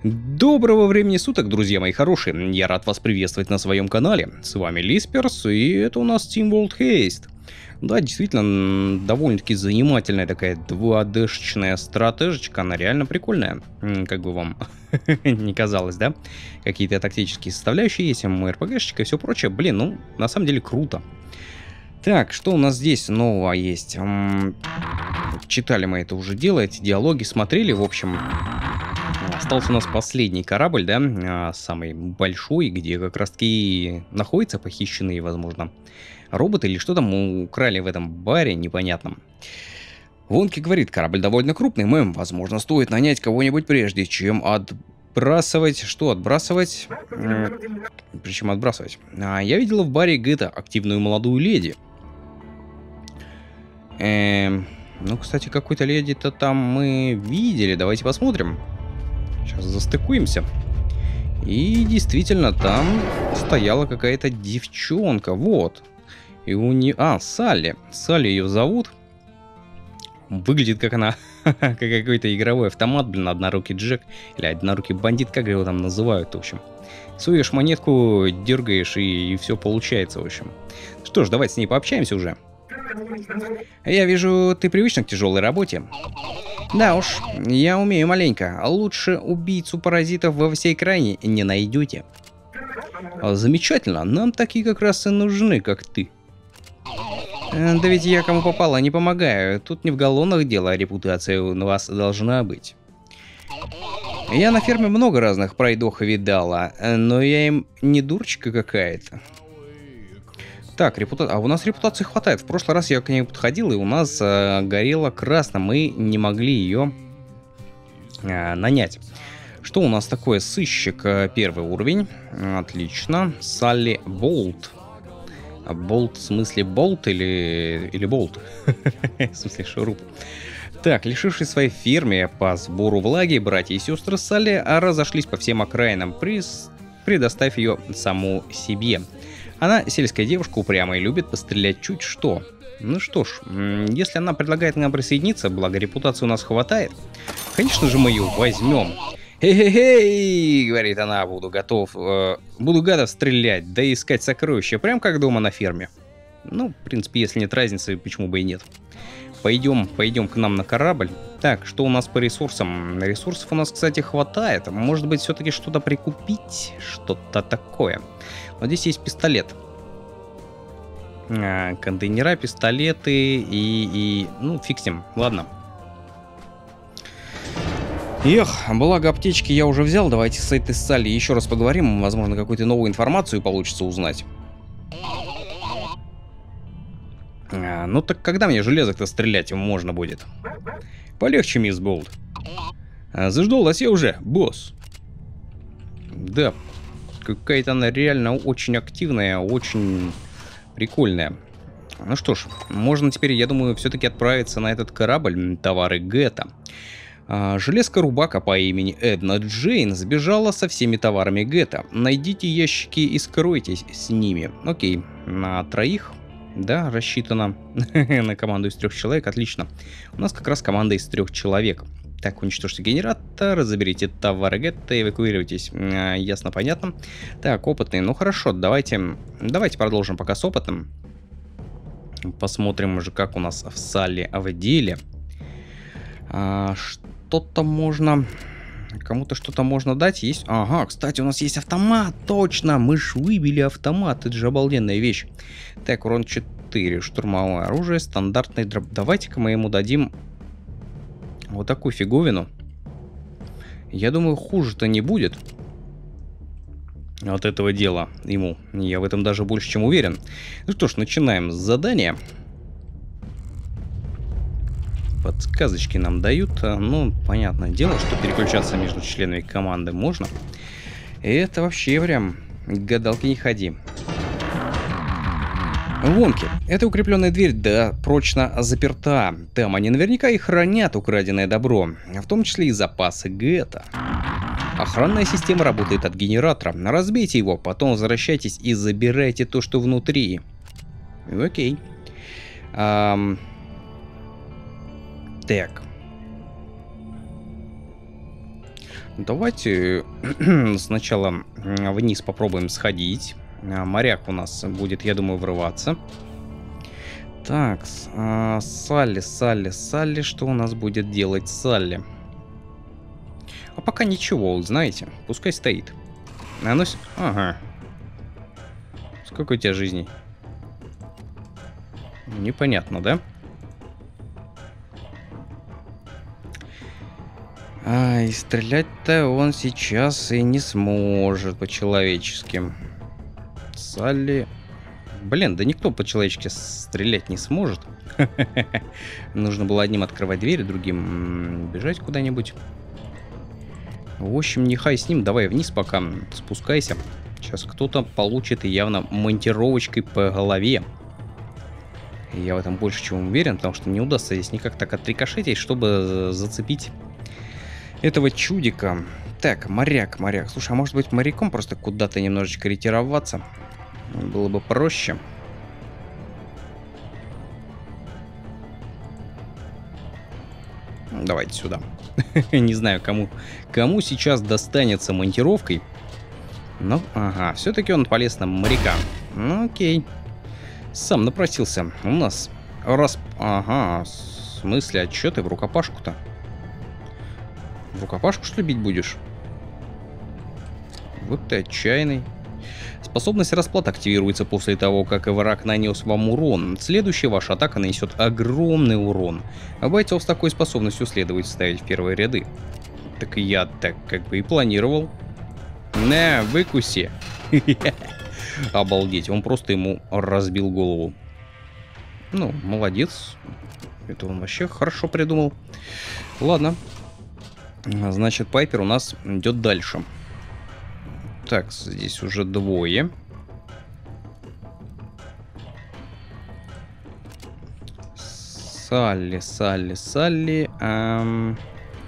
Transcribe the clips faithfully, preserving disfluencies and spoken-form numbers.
Доброго времени суток, друзья мои хорошие. Я рад вас приветствовать на своем канале. С вами Лисперс, и это у нас SteamWorld Heist. Да, действительно, довольно-таки занимательная такая два дэ-шечная стратежечка. Она реально прикольная. Как бы вам не казалось, да? Какие-то тактические составляющие есть, МРПГшечка и все прочее. Блин, ну, на самом деле круто. Так, что у нас здесь нового есть? Читали мы это уже дело, эти диалоги смотрели, в общем... Остался у нас последний корабль, да, самый большой, где как раз-таки находятся похищенные, возможно, роботы или что там украли в этом баре непонятном. Вонки говорит, корабль довольно крупный, мэм, возможно, стоит нанять кого-нибудь прежде, чем отбрасывать... Что отбрасывать? Причем отбрасывать. А, я видела в баре Гетто активную молодую леди. Эм... Ну, кстати, какой-то леди-то там мы видели, давайте посмотрим. Сейчас застыкуемся. И действительно, там стояла какая-то девчонка. Вот. И у нее... А, Салли. Салли ее зовут. Выглядит как она... как какой-то игровой автомат, блин, однорукий Джек. Или однорукий бандит, как его там называют, в общем. Суешь монетку, дергаешь, и, и все получается, в общем. Что ж, давайте с ней пообщаемся уже. Я вижу, ты привычна к тяжелой работе. Да уж, я умею маленько. Лучше убийцу паразитов во всей крайне не найдете. Замечательно, нам такие как раз и нужны, как ты. Да ведь я кому попало не помогаю. Тут не в галлонах дело, а репутация у вас должна быть. Я на ферме много разных пройдох видала, но я им не дурочка какая-то. Так, репута... а у нас репутации хватает. В прошлый раз я к ней подходил, и у нас э, горело красно. Мы не могли ее э, нанять. Что у нас такое? Сыщик, э, первый уровень. Отлично. Салли Болт. Болт в смысле болт или, или болт? В смысле шуруп. Так, лишившись своей ферме по сбору влаги, братья и сестры Салли разошлись по всем окраинам, приз... предоставив ее саму себе. Она сельская девушка, упрямая и любит пострелять чуть что. Ну что ж, если она предлагает нам присоединиться, благо репутации у нас хватает, конечно же мы ее возьмем. Хе-хе-хей, говорит она, буду готов, э, буду гадов стрелять, да искать сокровища, прям как дома на ферме. Ну, в принципе, если нет разницы, почему бы и нет. Пойдем, пойдем к нам на корабль. Так, что у нас по ресурсам? Ресурсов у нас, кстати, хватает. Может быть, все-таки что-то прикупить? Что-то такое. Вот здесь есть пистолет. А, контейнера, пистолеты и, и... Ну, фиг с ним. Ладно. Эх, благо аптечки я уже взял. Давайте с этой Салли еще раз поговорим. Возможно, какую-то новую информацию получится узнать. А, ну так когда мне железок-то стрелять можно будет? Полегче, мисс Болт. А, заждалась я уже, босс. Да, какая-то она реально очень активная, очень прикольная. Ну что ж, можно теперь, я думаю, все-таки отправиться на этот корабль, товары Гетто. А, железка-рубака по имени Эдна Джейн сбежала со всеми товарами Гетто. Найдите ящики и скройтесь с ними. Окей, на троих... Да, рассчитано на команду из трех человек, отлично. У нас как раз команда из трех человек. Так, уничтожьте генератор, заберите товары Гетто, эвакуируйтесь. А, ясно, понятно. Так, опытный, ну хорошо, давайте, давайте продолжим пока с опытом. Посмотрим уже, как у нас в Салли в деле. А, что-то можно... Кому-то что-то можно дать, есть... Ага, кстати, у нас есть автомат, точно, мы ж выбили автомат, это же обалденная вещь. Так, урон четыре, штурмовое оружие, стандартный дроп. Давайте-ка мы ему дадим вот такую фиговину. Я думаю, хуже-то не будет от этого дела ему. Я в этом даже больше чем уверен. Ну что ж, начинаем с задания. Подсказочки нам дают. Ну, понятное дело, что переключаться между членами команды можно. Это вообще прям гадалки не ходи. Вонки. Это укрепленная дверь, да, прочно заперта. Там они наверняка и хранят украденное добро, в том числе и запасы Гетто. Охранная система работает от генератора. Разбейте его, потом возвращайтесь и забирайте то, что внутри. Окей. Ам... Так. Давайте сначала вниз попробуем сходить. Моряк у нас будет, я думаю, врываться. Так, а, Салли, Салли, Салли, что у нас будет делать Салли? А пока ничего, знаете, пускай стоит. Оно... Ага. Сколько у тебя жизней? Непонятно, да? А, и стрелять-то он сейчас и не сможет по-человечески. Салли... Блин, да никто по-человечески стрелять не сможет. Нужно было одним открывать дверь, другим бежать куда-нибудь. В общем, нехай с ним. Давай вниз пока спускайся. Сейчас кто-то получит явно монтировочкой по голове. Я в этом больше чем уверен, потому что не удастся здесь никак так отрикошетить, чтобы зацепить этого чудика. Так, моряк, моряк. Слушай, а может быть моряком просто куда-то немножечко ретироваться? Было бы проще. Давайте сюда. Не знаю, кому, кому сейчас достанется монтировкой. Но, ага, все-таки он полез на моряка. Ну, окей. Сам напросился. У нас раз... Ага, в смысле, а чё ты в рукопашку-то? В рукопашку, что ли, бить будешь? Вот ты отчаянный. Способность расплат активируется после того, как враг нанес вам урон. Следующая ваша атака нанесет огромный урон. А бойцов с такой способностью следует ставить в первые ряды. Так я так как бы и планировал. На, выкуси. Обалдеть, он просто ему разбил голову. Ну, молодец. Это он вообще хорошо придумал. Ладно. Значит, Пайпер у нас идет дальше. Так, здесь уже двое. Салли, Салли, Салли. Эм...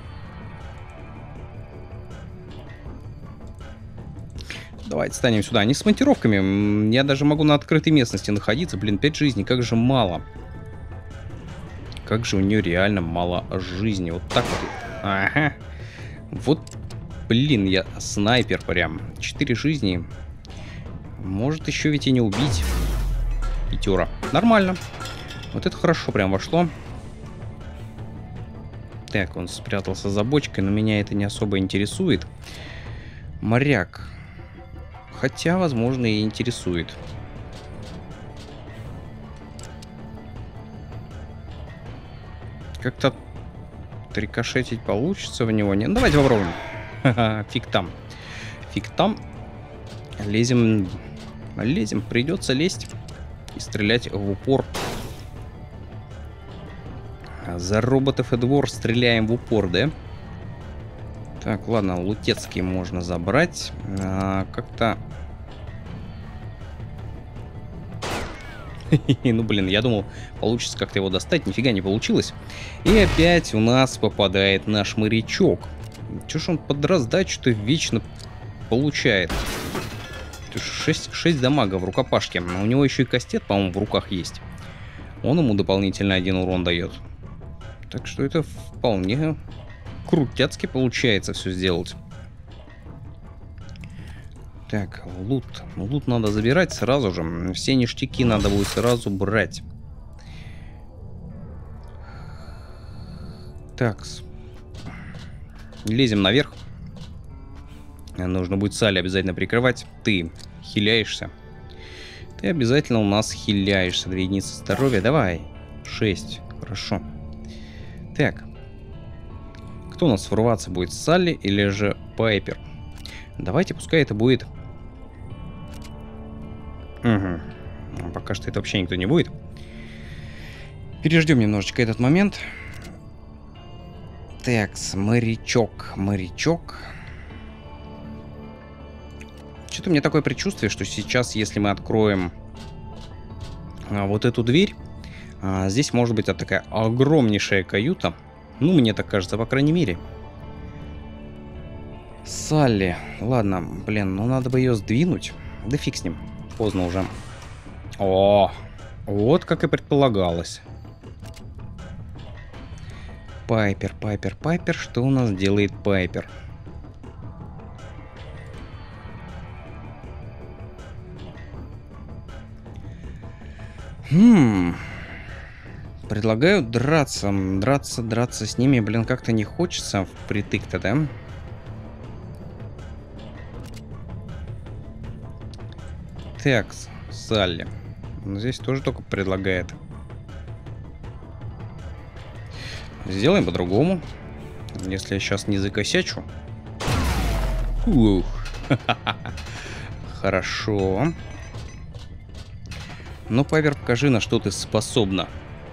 Давайте станем сюда. Они с монтировками. Я даже могу на открытой местности находиться. Блин, пять жизней. Как же мало. Как же у нее реально мало жизни. Вот так вот. Ага. Вот. Блин, я снайпер прям. Четыре жизни. Может еще ведь и не убить. Пятера. Нормально. Вот это хорошо прям вошло. Так, он спрятался за бочкой, но меня это не особо интересует. Моряк. Хотя, возможно, и интересует. Как-то рикошетить получится в него. Нет, давайте попробуем. Фиг там. Фиг там. Лезем. Лезем. Придется лезть и стрелять в упор. За роботов и двор стреляем в упор, да? Так, ладно, Лутецкий можно забрать. А, как-то... Ну, блин, я думал, получится как-то его достать. Нифига не получилось. И опять у нас попадает наш морячок. Чё ж он под раздачу-то вечно получает? шесть дамага в рукопашке. У него еще и кастет, по-моему, в руках есть. Он ему дополнительно один урон дает. Так что это вполне крутяцки получается все сделать. Так, лут. Лут надо забирать сразу же. Все ништяки надо будет сразу брать. Так. Лезем наверх. Нужно будет Салли обязательно прикрывать. Ты хиляешься. Ты обязательно у нас хиляешься. Две единицы здоровья. Давай. Шесть. Хорошо. Так. Кто у нас врываться будет? Салли или же Пайпер? Давайте, пускай это будет... Угу. Пока что это вообще никто не будет. Переждем немножечко этот момент. Так, морячок, морячок. Что-то у меня такое предчувствие, что сейчас, если мы откроем а, вот эту дверь, а, здесь может быть а, такая огромнейшая каюта. Ну, мне так кажется, по крайней мере. Салли. Ладно, блин, ну надо бы ее сдвинуть. Да фиг с ним. Поздно уже. О, вот как и предполагалось. Пайпер, Пайпер, Пайпер. Что у нас делает Пайпер? Хм. Предлагаю драться. Драться, драться с ними, блин, как-то не хочется впритык-то, да? Так, Салли. Здесь тоже только предлагает. Сделаем по-другому. Если я сейчас не закосячу. Ух. Хорошо. Ну, Пайпер, покажи, на что ты способна.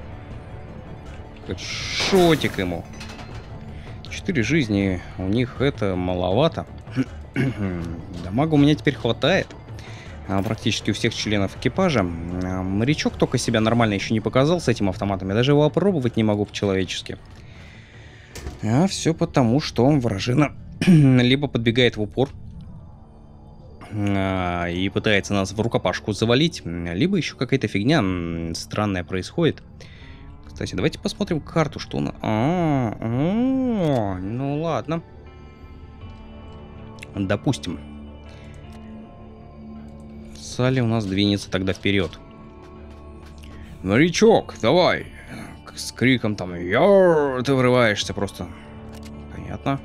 Шотик ему. Четыре жизни. У них это маловато. Дамага у меня теперь хватает. Практически у всех членов экипажа. Морячок только себя нормально еще не показал с этим автоматом. Я даже его опробовать не могу по-человечески. А все потому, что вражина либо подбегает в упор а, и пытается нас в рукопашку завалить, либо еще какая-то фигня странная происходит. Кстати, давайте посмотрим карту, что она... А, а, ну ладно. Допустим. Салли у нас двинется тогда вперед. Морячок, давай! С криком там «Йор!» ты врываешься просто. Понятно.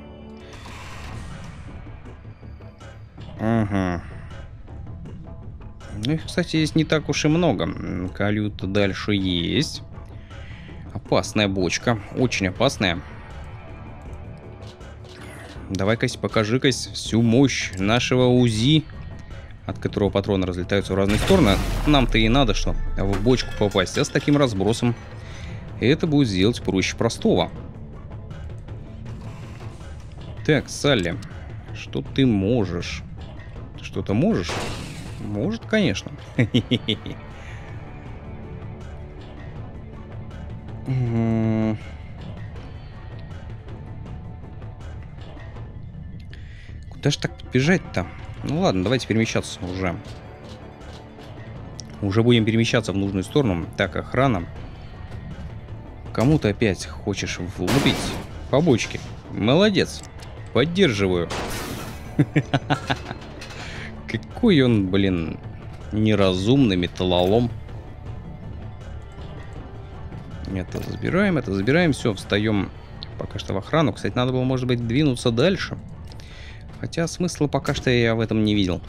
Угу. Ну, их, кстати, здесь не так уж и много. Калюта дальше есть. Опасная бочка. Очень опасная. Давай-ка покажи-ка всю мощь нашего УЗИ, от которого патроны разлетаются в разные стороны. Нам-то и надо, что в бочку попасть. А с таким разбросом это будет сделать проще простого. Так, Салли, что ты можешь? Что-то можешь? Может, конечно. Куда же так бежать-то? Ну ладно, давайте перемещаться уже. Уже будем перемещаться в нужную сторону. Так, охрана. Кому ты опять хочешь влупить по бочке? Молодец. Поддерживаю. Какой он, блин, неразумный металлолом. Это забираем, это забираем. Все, встаем пока что в охрану. Кстати, надо было, может быть, двинуться дальше. Хотя смысла пока что я в этом не видел.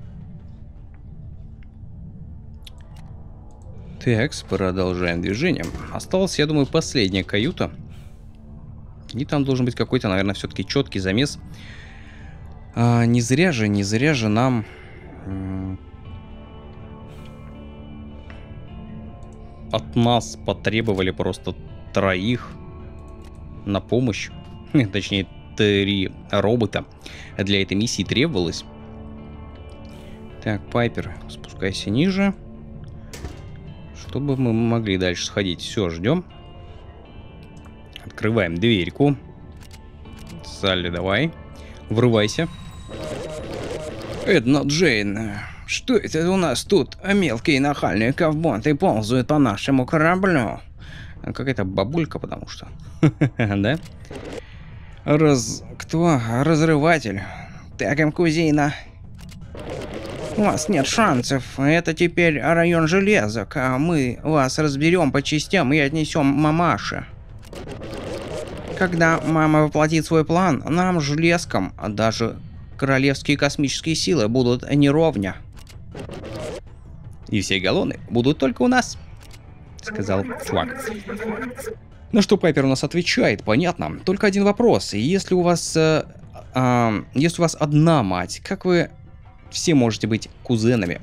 Так, продолжаем движение. Осталась, я думаю, последняя каюта. И там должен быть какой-то, наверное, все-таки четкий замес. А, не зря же, не зря же нам... От нас потребовали просто троих на помощь. Точнее, три робота для этой миссии требовалось. Так, Пайпер, спускайся ниже. Чтобы мы могли дальше сходить. Все, ждем. Открываем дверьку. Салли, давай. Врывайся. Эдна Джейн, что это у нас тут? Мелкие нахальные ковботы ползают по нашему кораблю. Какая-то бабулька, потому что. Да? Раз... Кто? Разрыватель. Так им, кузина. У вас нет шансов. Это теперь район железок, а мы вас разберем по частям и отнесем мамаше. Когда мама воплотит свой план, нам, железкам, даже королевские космические силы будут неровня. И все галлоны будут только у нас, сказал чувак. Ну что, Пайпер у нас отвечает, понятно. Только один вопрос. Если у вас... Э, э, если у вас одна мать, как вы все можете быть кузенами?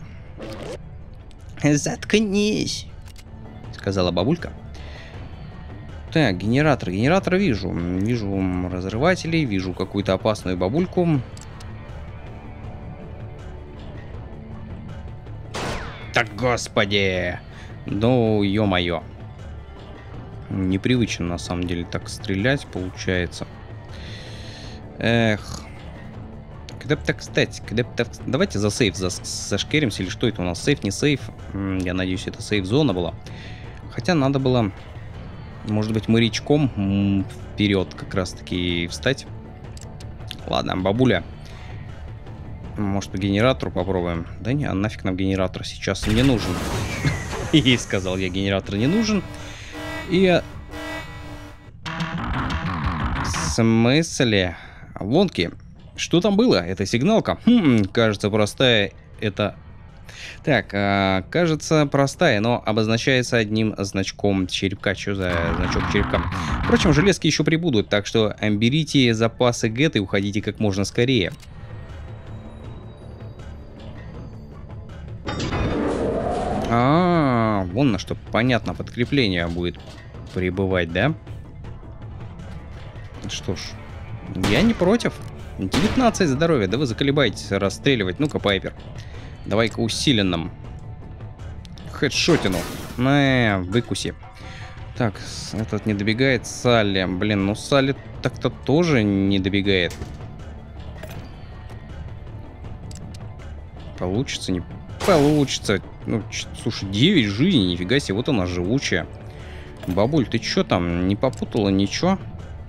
Заткнись, сказала бабулька. Так, генератор. Генератор вижу. Вижу разрывателей, вижу какую-то опасную бабульку. Так, господи! Ну, ё-моё. Непривычно, на самом деле, так стрелять получается. Эх. Когда бы так, кстати, когда бы так... Давайте за сейф за, зашкеримся, или что это у нас? Сейф, не сейф? Я надеюсь, это сейф-зона была. Хотя надо было, может быть, морячком вперед как раз-таки встать. Ладно, бабуля. Может, по генератору попробуем? Да не, нафиг нам генератор сейчас не нужен. И сказал я, генератор не нужен. И... В смысле? Вонки. Что там было? Это сигналка? Хм, кажется, простая. Это... Так, а, кажется, простая, но обозначается одним значком черепка. Что за значок черепка? Впрочем, железки еще прибудут, так что берите запасы гэт и уходите как можно скорее. А, -а, -а вон на что, понятно, подкрепление будет прибывать, да? Что ж, я не против. девятнадцать здоровья, да вы заколебаетесь расстреливать. Ну-ка, Пайпер, давай-ка усиленным. Хедшотину. На, выкуси. Так, этот не добегает. Салли. Блин, ну Салли так-то тоже не добегает. Получится, не получится. Ну, слушай, девять жизней, нифига себе, вот она живучая. Бабуль, ты чё там, не попутала ничего?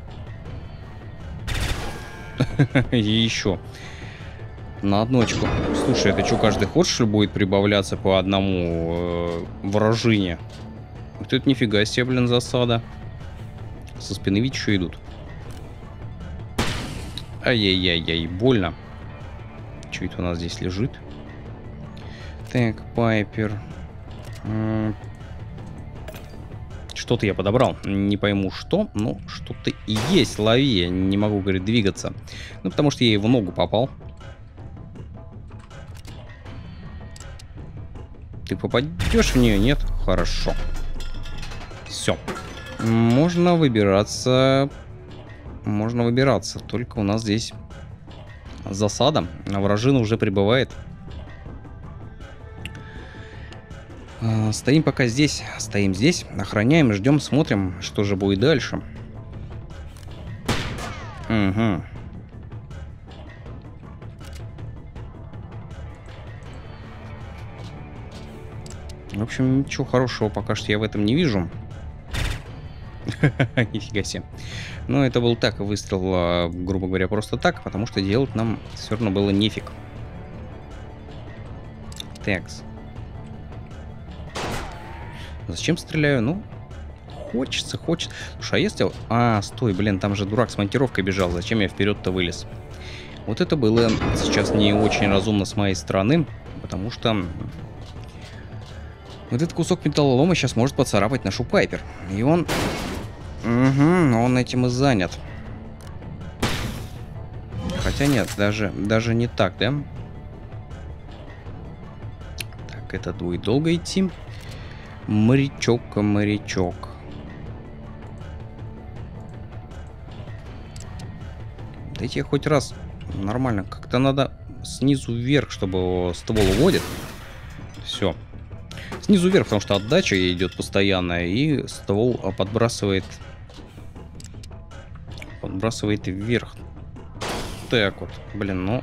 И еще. На одночку. Слушай, это что, каждый ход, что ли, будет прибавляться по одному э, вражине? Вот это нифига себе, блин, засада. Со спины ведь еще идут. Ай-яй-яй-яй, больно. Что это у нас здесь лежит? Так, Пайпер. Что-то я подобрал. Не пойму что, но что-то и есть. Лови. Я не могу, говорит, двигаться. Ну, потому что я ей в ногу попал. Ты попадешь в нее? Нет? Хорошо. Все. Можно выбираться. Можно выбираться. Только у нас здесь засада. А вражина уже прибывает. Стоим пока здесь, стоим здесь, охраняем, ждем, смотрим, что же будет дальше. Угу. В общем, ничего хорошего пока что я в этом не вижу. Нифига себе. Но это был так, выстрел, грубо говоря, просто так, потому что делать нам все равно было нефиг. Такс. Зачем стреляю? Ну, хочется, хочется. Слушай, а если... А, стой, блин, там же дурак с монтировкой бежал. Зачем я вперед-то вылез? Вот это было сейчас не очень разумно с моей стороны, потому что... Вот этот кусок металлолома сейчас может поцарапать нашу Пайпер. И он... Угу, он этим и занят. Хотя нет, даже, даже не так, да? Так, это будет долго идти. Морячок, морячок. Дайте я хоть раз нормально. Как-то надо снизу вверх, чтобы ствол уводит. Все. Снизу вверх, потому что отдача идет постоянная. И ствол подбрасывает. Подбрасывает вверх. Так вот. Блин, ну.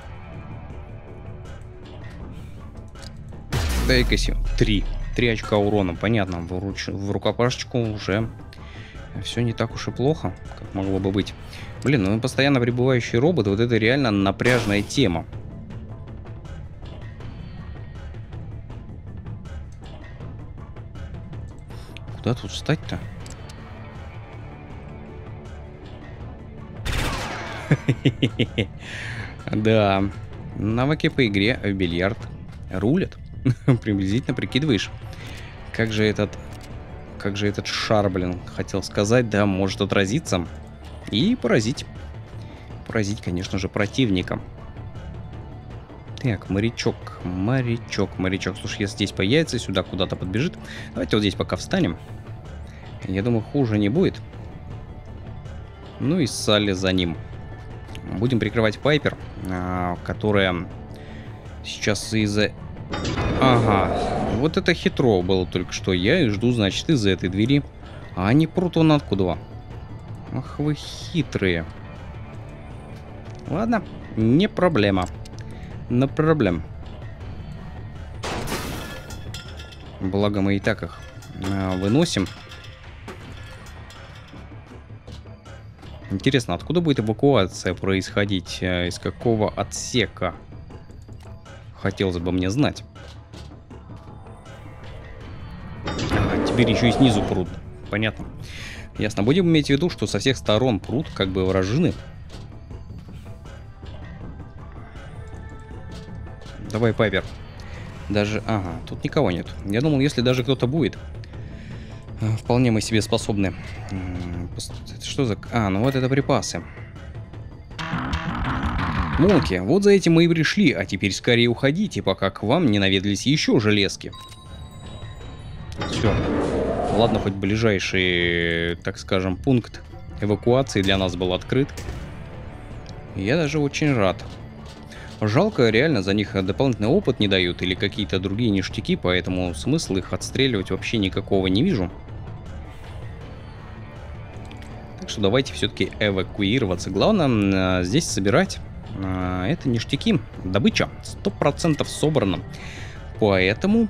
Дай-ка три. Три очка урона, понятно. В, руч... в рукопашечку уже все не так уж и плохо, как могло бы быть. Блин, ну постоянно прибывающие роботы, вот это реально напряжная тема. Куда тут встать-то? Да, навыки по игре в бильярд рулят. Приблизительно прикидываешь, как же этот, как же этот шар, блин, хотел сказать, да, может отразиться и поразить, поразить, конечно же, противника. Так, морячок, морячок, морячок. Слушай, если здесь появится, сюда куда-то подбежит. Давайте вот здесь пока встанем. Я думаю, хуже не будет. Ну и Салли за ним. Будем прикрывать Пайпер, которая сейчас из-за... Ага, вот это хитро было только что. Я и жду, значит, из-за этой двери. А они прут вон откуда. Ах вы хитрые. Ладно, не проблема. Не проблем. Благо мы и так их а, выносим. Интересно, откуда будет эвакуация происходить? Из какого отсека? Хотелось бы мне знать. А, теперь еще и снизу прут. Понятно. Ясно. Будем иметь в виду, что со всех сторон прут как бы вражины. Давай, Пайпер. Даже... Ага, тут никого нет. Я думал, если даже кто-то будет, вполне мы себе способны. Это что за... А, ну вот это припасы. Монки, вот за этим мы и пришли, а теперь скорее уходите, пока к вам не наведались еще железки. Все. Ладно, хоть ближайший, так скажем, пункт эвакуации для нас был открыт. Я даже очень рад. Жалко, реально за них дополнительный опыт не дают или какие-то другие ништяки, поэтому смысла их отстреливать вообще никакого не вижу. Так что давайте все-таки эвакуироваться. Главное здесь собирать. Это ништяки. Добыча сто процентов собрана. Поэтому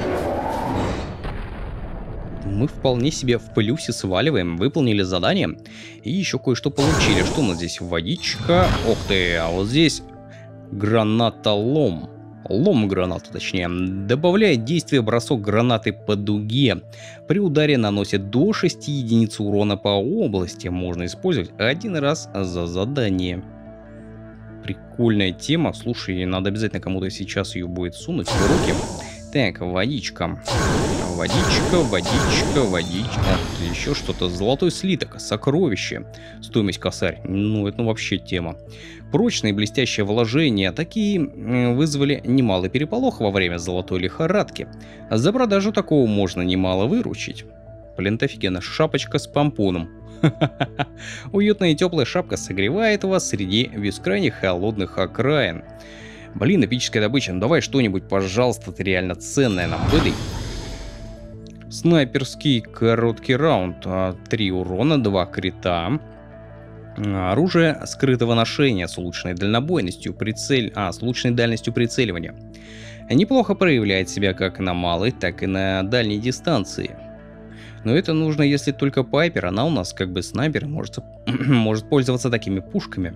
мы вполне себе в плюсе сваливаем. Выполнили задание. И еще кое-что получили. Что у нас здесь? Водичка. Ох ты, а вот здесь гранатолом. Лом гранаты, точнее. Добавляет действие бросок гранаты по дуге. При ударе наносит до шести единиц урона по области. Можно использовать один раз за задание. Прикольная тема. Слушай, надо обязательно кому-то сейчас ее будет сунуть в руки. Так, водичка. Водичка, водичка, водичка. Еще что-то. Золотой слиток. Сокровище. Стоимость косарь. Ну, это ну, вообще тема. Прочные блестящие вложения. Такие вызвали немалый переполох во время золотой лихорадки. За продажу такого можно немало выручить. Блин, офигенно. Шапочка с помпоном. Уютная и теплая шапка согревает вас среди бескрайних холодных окраин. Блин, эпическая добыча. Ну давай что-нибудь, пожалуйста, ты реально ценное нам выдай. Снайперский короткий раунд. три урона, два крита. Оружие скрытого ношения с улучшенной дальнобойностью, прицель... а, с улучшенной дальностью прицеливания. Неплохо проявляет себя как на малой, так и на дальней дистанции. Но это нужно, если только Пайпер, она у нас как бы снайпер, может, может пользоваться такими пушками.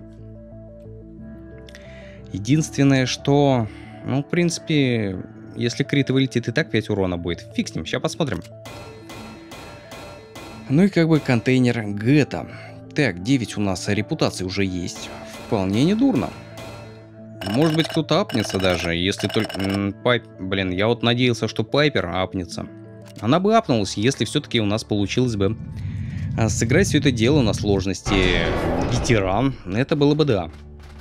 Единственное, что... Ну, в принципе, если крит вылетит, и так пять урона будет. Фиг с ним, сейчас посмотрим. Ну и как бы контейнер Гетто. Так, девять у нас репутации уже есть. Вполне недурно. Может быть, кто-то апнется даже, если только... Пайп... Блин, я вот надеялся, что Пайпер апнется. Она бы апнулась, если все-таки у нас получилось бы сыграть все это дело на сложности ветеран. Это было бы да.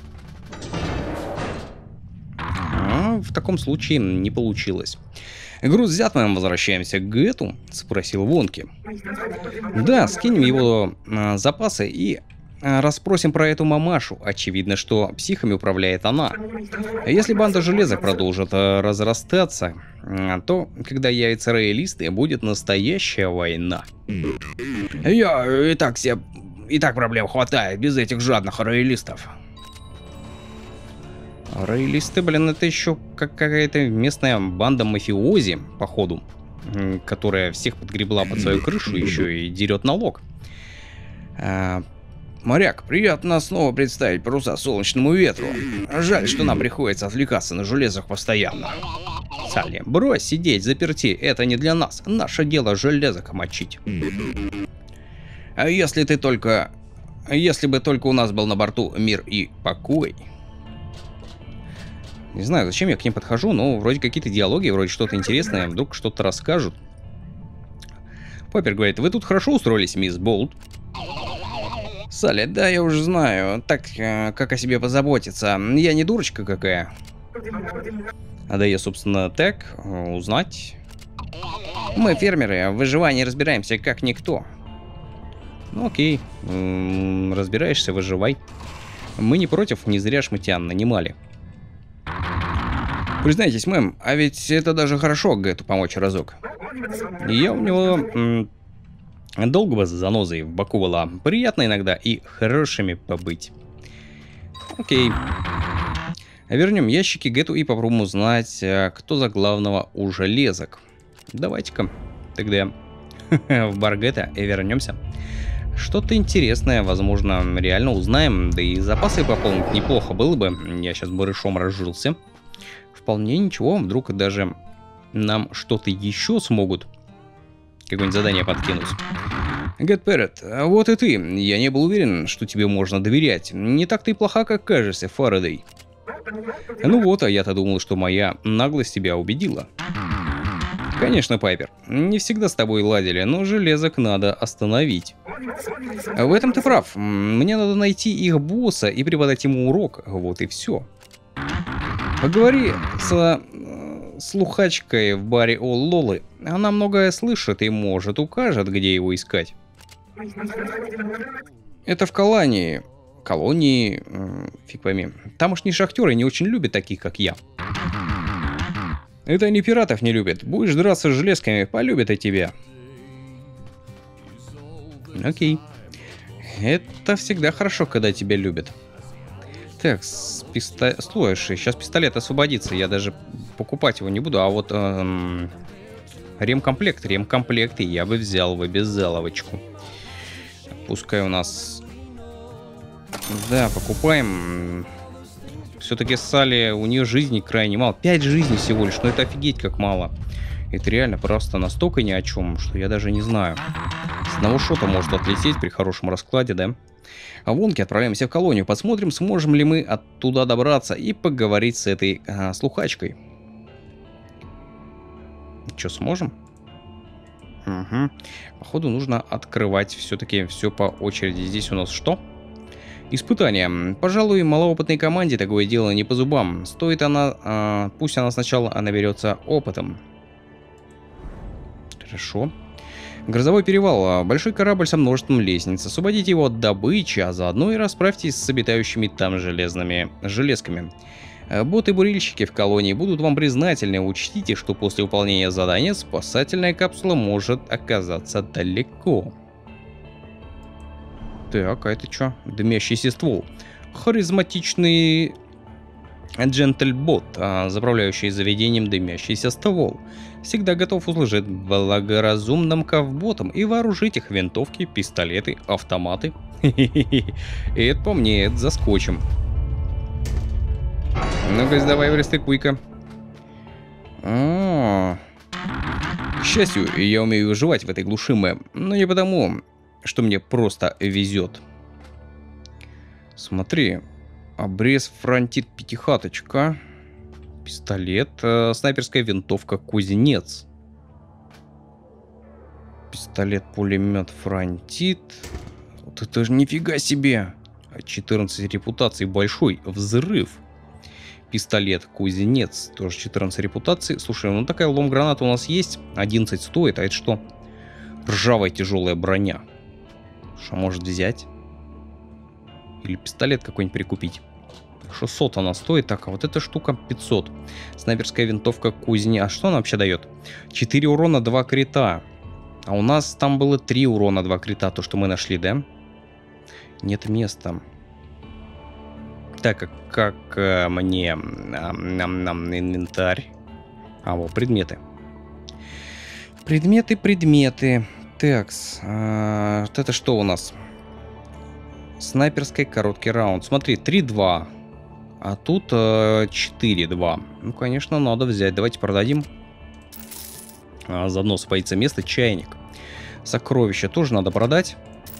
А в таком случае не получилось. Груз взят, мы возвращаемся к Гетту, спросил Вонки. Да, скинем его а, запасы и а, расспросим про эту мамашу. Очевидно, что психами управляет она. Если банда железок продолжит а, разрастаться, а, то, когда явятся роялисты, будет настоящая война. Я и так себе... И так проблем хватает без этих жадных роялистов. Роялисты, блин, это еще как какая-то местная банда мафиози, походу, которая всех подгребла под свою крышу, еще и дерет налог. А, моряк, приятно снова представить паруса солнечному ветру. Жаль, что нам приходится отвлекаться на железах постоянно. Салли, брось сидеть заперти, это не для нас. Наше дело железок мочить. А если ты только... Если бы только у нас был на борту мир и покой... Не знаю, зачем я к ним подхожу, но вроде какие-то диалоги, вроде что-то интересное, вдруг что-то расскажут. Поппер говорит, вы тут хорошо устроились, мисс Болт. Салли, да, я уже знаю, так, как о себе позаботиться. Я не дурочка какая. А да я, собственно, так, узнать. Мы фермеры, в выживании разбираемся как никто. Ну окей, М -м, разбираешься, выживай. Мы не против, не зря ж мы тебя нанимали. Признайтесь, мэм, а ведь это даже хорошо Гетту помочь разок. Я у него долго бы с занозой в боку была. Приятно иногда и хорошими побыть. Окей. Вернем ящики Гетту и попробуем узнать, кто за главного у железок. Давайте-ка тогда в бар Гетто и вернемся. Что-то интересное, возможно, реально узнаем. Да и запасы пополнить неплохо было бы. Я сейчас барышом разжился. Вполне ничего, вдруг даже нам что-то еще смогут какое-нибудь задание подкинуть. Гэт Перрет, а вот и ты. Я не был уверен, что тебе можно доверять. Не так ты и плоха, как кажешься, Фарадей. Ну вот, а я-то думал, что моя наглость тебя убедила. Конечно, Пайпер. Не всегда с тобой ладили, но железок надо остановить. В этом ты прав. Мне надо найти их босса и преподать ему урок. Вот и все. Поговори с слухачкой в баре у Лолы. Она многое слышит и, может, укажет, где его искать. Это в колонии. Колонии... Фиг пойми. Тамошние шахтеры не очень любят таких, как я. Это они пиратов не любят. Будешь драться с железками, полюбят и тебя. Окей. Это всегда хорошо, когда тебя любят. Так, с писта... слушай, сейчас пистолет освободится. Я даже покупать его не буду. А вот эм... ремкомплект, ремкомплект я бы взял в обязаловочку. Пускай у нас... Да, покупаем. Все-таки Салли, у нее жизни крайне мало. Пять жизней всего лишь, но это офигеть как мало. Это реально просто настолько ни о чем, что я даже не знаю. С одного шота может отлететь при хорошем раскладе, да? А вонки отправляемся в колонию. Посмотрим, сможем ли мы оттуда добраться и поговорить с этой а, слухачкой. Че, сможем? Угу. Походу нужно открывать все-таки все по очереди. Здесь у нас что? Испытание. Пожалуй, малоопытной команде такое дело не по зубам. Стоит она... А, пусть она сначала наберется опытом. Хорошо. Грозовой перевал. Большой корабль со множеством лестниц. Освободите его от добычи, а заодно и расправьтесь с обитающими там железными железками. Боты-бурильщики в колонии будут вам признательны. Учтите, что после выполнения задания спасательная капсула может оказаться далеко. Так, а это что? Дымящийся ствол. Харизматичный джентльбот, а, заправляющий заведением дымящийся ствол. Всегда готов услужить благоразумным ковботам и вооружить их винтовки, пистолеты, автоматы. Это по мне, это заскочим. Ну-ка, давай, пристыкуй-ка. К счастью, я умею выживать в этой глуши, мэм. Но не потому, что мне просто везет. Смотри. Обрез фронтит пятихаточка. Пистолет. Э, снайперская винтовка кузнец. Пистолет-пулемет фронтит. Вот это же нифига себе. четырнадцать репутаций. Большой взрыв. Пистолет кузнец. Тоже четырнадцать репутаций. Слушай, ну такая лом-граната у нас есть. одиннадцать стоит. А это что? Ржавая тяжелая броня. Что может взять? Или пистолет какой-нибудь прикупить. шестьсот она стоит. Так, а вот эта штука пятьсот. Снайперская винтовка кузни. А что она вообще дает? четыре урона, два крита. А у нас там было три урона, два крита. То, что мы нашли, да? Нет места. Так, как, как э, мне... Нам, нам инвентарь. А, вот, предметы. Предметы, предметы. Такс. А, вот это что у нас? Снайперский короткий раунд. Смотри, три-два. А тут э, четыре-два. Ну, конечно, надо взять. Давайте продадим. А, заодно освободится место. Чайник. Сокровища тоже надо продать.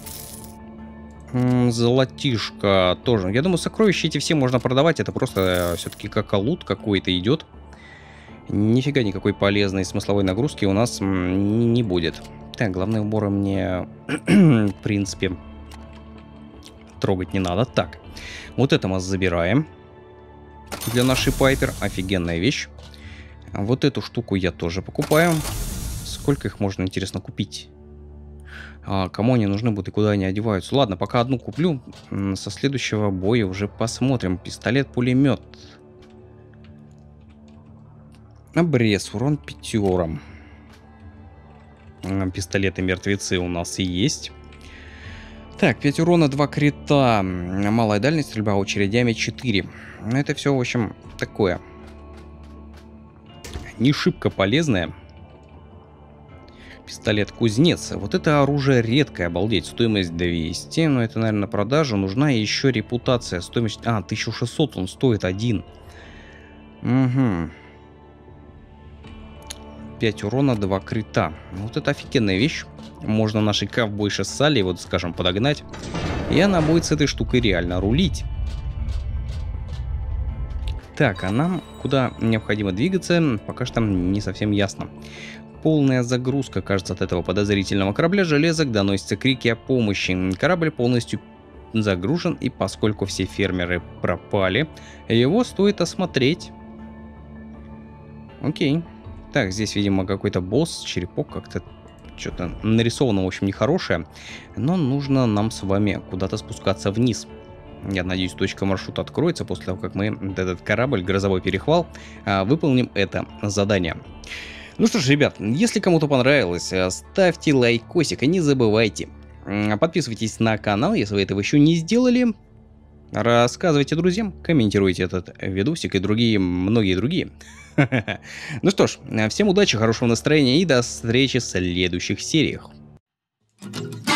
М-м, золотишко тоже. Я думаю, сокровища эти все можно продавать. Это просто э, все-таки как лут какой-то идет. Нифига никакой полезной смысловой нагрузки у нас м, не будет. Так, главные уборы мне, в принципе, трогать не надо. Так, вот это мы забираем. Для нашей Пайпер. Офигенная вещь. Вот эту штуку я тоже покупаю. Сколько их можно, интересно, купить? А, кому они нужны будут и куда они одеваются? Ладно, пока одну куплю. Со следующего боя уже посмотрим. Пистолет-пулемет. Обрез. Урон пятером. Пистолеты-мертвецы у нас и есть. Так, пять урона, два крита. Малая дальность, стрельба очередями четыре. Это все, в общем, такое. Не шибко полезное. Пистолет-кузнец. Вот это оружие редкое, обалдеть. Стоимость двести. Но это, наверное, на продажу. Нужна еще репутация. Стоимость... А, тысяча шестьсот он стоит один. Угу. пять урона, два крита. Вот это офигенная вещь. Можно нашей ковбойше Салли, вот скажем, подогнать. И она будет с этой штукой реально рулить. Так, а нам куда необходимо двигаться, пока что не совсем ясно. Полная загрузка, кажется, от этого подозрительного корабля железок, доносятся крики о помощи. Корабль полностью загружен, и поскольку все фермеры пропали, его стоит осмотреть. Окей. Так, здесь, видимо, какой-то босс, черепок, как-то что-то нарисовано, в общем, нехорошее. Но нужно нам с вами куда-то спускаться вниз. Я надеюсь, точка маршрута откроется после того, как мы этот корабль, грозовой перехвал, выполним это задание. Ну что ж, ребят, если кому-то понравилось, ставьте лайкосик и не забывайте. Подписывайтесь на канал, если вы этого еще не сделали. Рассказывайте друзьям, комментируйте этот видосик и другие, многие другие. Ну что ж, всем удачи, хорошего настроения и до встречи в следующих сериях.